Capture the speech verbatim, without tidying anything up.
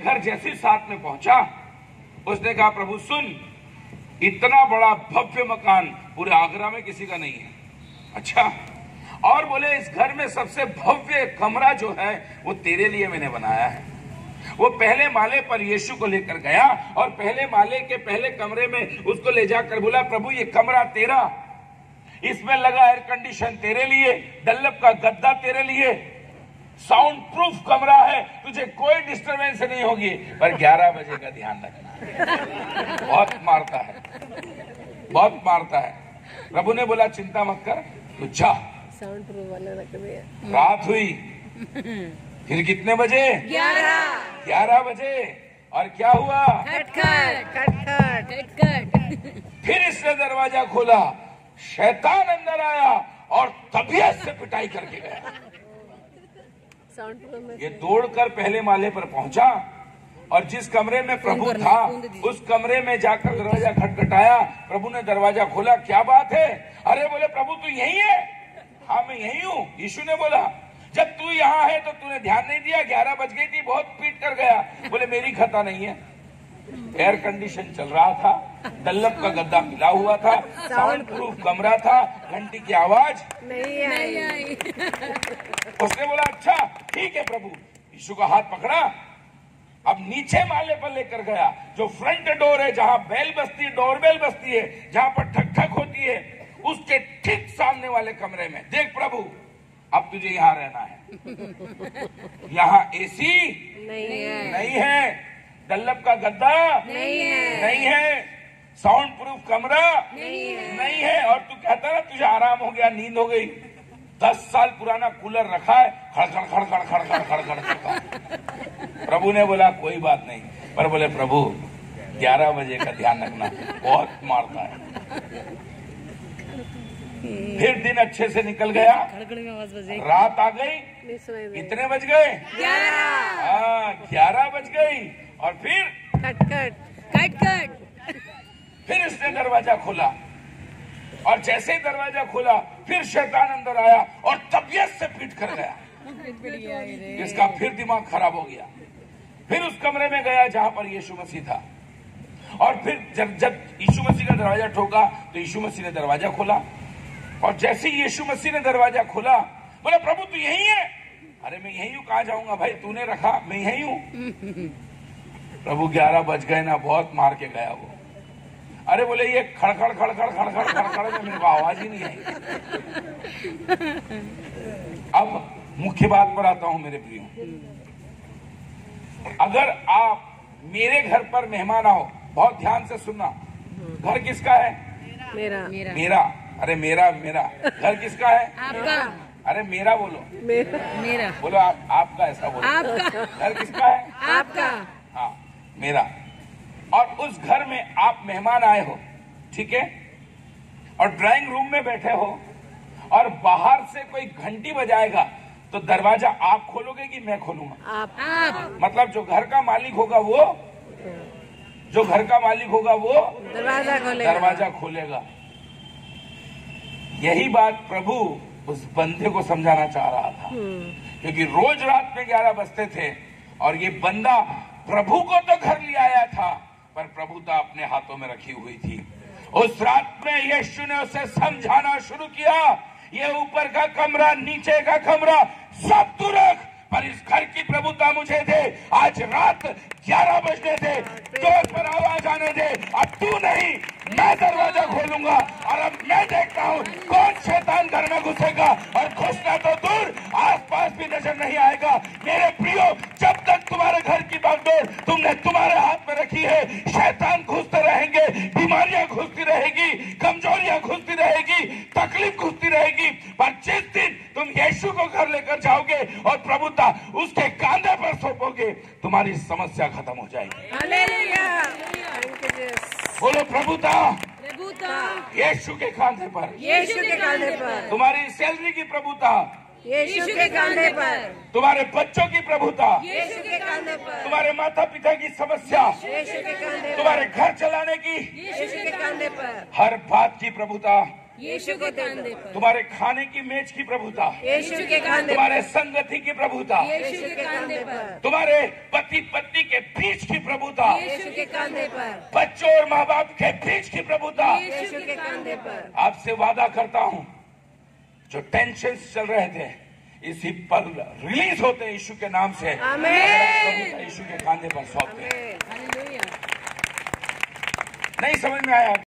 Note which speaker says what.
Speaker 1: घर जैसे साथ में पहुंचा, उसने कहा प्रभु सुन, इतना बड़ा भव्य मकान पूरे आगरा में किसी का नहीं है। अच्छा, और बोले इस घर में सबसे भव्य कमरा जो है वो तेरे लिए मैंने बनाया है। वो पहले माले पर यीशु को लेकर गया और पहले माले के पहले कमरे में उसको ले जाकर बोला प्रभु ये कमरा तेरा, इसमें लगा एयर कंडीशन तेरे लिए, डल्लब का गद्दा तेरे लिए, साउंड प्रूफ कमरा है, तुझे कोई डिस्टरबेंस नहीं होगी। पर ग्यारह बजे का ध्यान रखना। बहुत मारता है, बहुत मारता है। प्रभु ने बोला चिंता मत कर, तू जा।
Speaker 2: साउंड प्रूफ वाला रख दिया।
Speaker 1: रात हुई, फिर कितने बजे?
Speaker 2: ग्यारह
Speaker 1: ग्यारह बजे। और क्या हुआ?
Speaker 2: खटखट खटखट खटखट।
Speaker 1: फिर इसने दरवाजा खोला, शैतान अंदर आया और तबीयत से पिटाई करके गया।
Speaker 2: साउंड प्रूफ में
Speaker 1: ये दौड़कर पहले माले पर पहुंचा और जिस कमरे में प्रभु था उस कमरे में जाकर दरवाजा खटखटाया। प्रभु ने दरवाजा खोला, क्या बात है? अरे बोले प्रभु तू यही है? हाँ मैं यही हूँ। यीशु ने बोला जब तू यहाँ है तो तूने ध्यान नहीं दिया, ग्यारह बज गई थी, बहुत पीट कर गया। बोले मेरी खता नहीं है, एयर कंडीशन चल रहा था, डल्लब का गद्दा मिला हुआ था, साउंड प्रूफ कमरा था, घंटी की आवाज
Speaker 2: नहीं आई।
Speaker 1: उसने बोला अच्छा ठीक है प्रभु। यीशु का हाथ पकड़ा, अब नीचे माले पर लेकर गया, जो फ्रंट डोर है जहां बेल बजती है, डोरबेल बजती है, जहां पर ठक ठक होती है, उसके ठीक सामने वाले कमरे में। देख प्रभु अब तुझे यहाँ रहना है, यहाँ एसी
Speaker 2: नहीं है,
Speaker 1: नहीं है, डल्लब का गद्दा
Speaker 2: नहीं है,
Speaker 1: नहीं है, साउंड प्रूफ कमरा
Speaker 2: नहीं है,
Speaker 1: नहीं है। और तू कहता ना तुझे आराम हो गया, नींद हो गई। दस साल पुराना कूलर रखा है, खड़खड़ खड़खड़ खड़खड़ खड़खड़ करता। प्रभु ने बोला कोई बात नहीं, पर बोले प्रभु ग्यारह बजे का ध्यान रखना, बहुत मारता है। फिर दिन अच्छे से निकल गया, रात आ गई, कितने बज गए?
Speaker 2: ग्यारह।
Speaker 1: हाँ ग्यारह बज गई। और फिर
Speaker 2: खटखट खटखट।
Speaker 1: फिर इसने दरवाजा खोला और जैसे ही दरवाजा खोला फिर शैतान अंदर आया और तबीयत से पीट कर गया। इसका फिर दिमाग खराब हो गया। फिर उस कमरे में गया जहां पर यीशु मसीह था और फिर जब जब यीशु मसीह का दरवाजा ठोका तो यीशु मसीह ने दरवाजा खोला और जैसे ही यीशु मसीह ने दरवाजा खोला बोला प्रभु तू यही है? अरे मैं यही हूँ, कहाँ जाऊंगा भाई, तूने रखा, मैं यही हूँ। प्रभु ग्यारह बज गए ना, बहुत मार के गया वो। अरे बोले ये खड़खड़ खड़खड़ खड़खड़ खड़खड़ में मेरे को आवाज ही नहीं आई। अब मुख्य बात पर आता हूं मेरे प्रियो, अगर आप मेरे घर पर मेहमान आओ, बहुत ध्यान से सुनना, घर किसका है?
Speaker 2: मेरा
Speaker 1: मेरा, मेरा। अरे मेरा मेरा घर किसका है?
Speaker 2: आपका।
Speaker 1: अरे मेरा बोलो,
Speaker 2: मेरा
Speaker 3: मेरा
Speaker 1: बोलो आप, आपका ऐसा बोलो।
Speaker 3: आपका।
Speaker 1: घर किसका है?
Speaker 2: आपका।
Speaker 1: हाँ मेरा। और उस घर में आप मेहमान आए हो, ठीक है, और ड्राइंग रूम में बैठे हो और बाहर से कोई घंटी बजाएगा तो दरवाजा आप खोलोगे कि मैं खोलूंगा?
Speaker 2: आप।
Speaker 3: आप
Speaker 1: मतलब जो घर का मालिक होगा वो जो घर का मालिक होगा वो
Speaker 2: दरवाजा खोलेगा।
Speaker 1: दरवाजा खोलेगा। यही बात प्रभु उस बंदे को समझाना चाह रहा था, क्योंकि रोज रात में ग्यारह बजते थे और ये बंदा प्रभु को तो घर ले आया था पर प्रभुता अपने हाथों में रखी हुई थी। उस रात में यीशु ने उसे समझाना शुरू किया, ये ऊपर का कमरा, नीचे का कमरा सब तू रख, पर इस घर की प्रभुता मुझे दे। आज रात ग्यारह बजने दे, डोर पर आवाज आने दे, अब तू नहीं, मैं दरवाजा खोलूंगा और अब मैं देखता हूँ कौन शैतान घर में घुसेगा और घुसना तो दूर आसपास भी नजर नहीं आएगा। मेरे प्रियो, जब तक तुम्हारे घर की बागडोर तुमने तुम्हारे हाथ में रखी है, शैतान घुसते रहेंगे, बीमारियां घुसती रहेगी, कमजोरियां घुसती रहेगी, तकलीफ घुसती रहेगी। पर जिस दिन तुम यीशु को घर लेकर जाओगे और प्रभुता उसके कांधे पर सौंपोगे, तुम्हारी समस्या खत्म हो जाएगी।
Speaker 2: हालेलुया। Thank you Jesus.
Speaker 1: बोलो प्रभुता
Speaker 3: प्रभुता
Speaker 1: यीशु के कांधे पर,
Speaker 2: यीशु के कांधे पर,
Speaker 1: तुम्हारी सैलरी की प्रभुता
Speaker 2: यीशु के कांधे पर,
Speaker 1: तुम्हारे बच्चों की प्रभुता,
Speaker 2: यीशु के कांधे पर,
Speaker 1: तुम्हारे माता पिता की समस्या,
Speaker 2: यीशु के कांधे पर,
Speaker 1: तुम्हारे घर चलाने की,
Speaker 2: यीशु के कांधे पर,
Speaker 1: हर बात की प्रभुता
Speaker 2: यीशु के कंधे पर,
Speaker 1: तुम्हारे खाने की मेज की प्रभुता,
Speaker 2: यीशु के कंधे
Speaker 1: तुम्हारे
Speaker 2: पर,
Speaker 1: संगति की प्रभुता,
Speaker 2: यीशु के कंधे पर,
Speaker 1: तुम्हारे पति पत्नी के बीच की प्रभुता,
Speaker 2: यीशु के कंधे पर,
Speaker 1: बच्चों और माँ बाप के बीच की प्रभुता।
Speaker 2: यीशु के कंधे पर।
Speaker 1: आपसे वादा करता हूँ, जो टेंशन चल रहे थे इसी पल रिलीज होते यीशु के नाम से।
Speaker 2: आमीन।
Speaker 1: यीशु के कांधे पर सौंपते।
Speaker 2: आमीन।
Speaker 1: नहीं समझ में आया?